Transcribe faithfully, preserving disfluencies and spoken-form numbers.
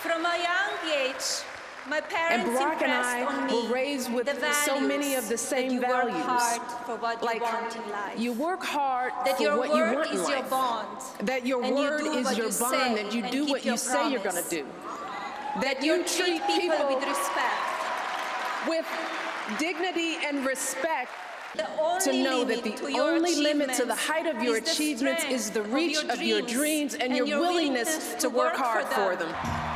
From a young age, my parents And Barack and impressed I on me were raised with the so many of the values same that you values. Work hard for what Like, you want in life. you work hard that for your what you word want in is life. your bond. That your and word you do is what your you bond, say that you and do keep what you your say you're going promise. to do. That you you treat people, people with respect. with dignity and respect. The only To know limit that the to your only limit to the height of your is the achievements is the strength reach of your of your dreams dreams and and your your willingness willingness to to work work hard for for them. them.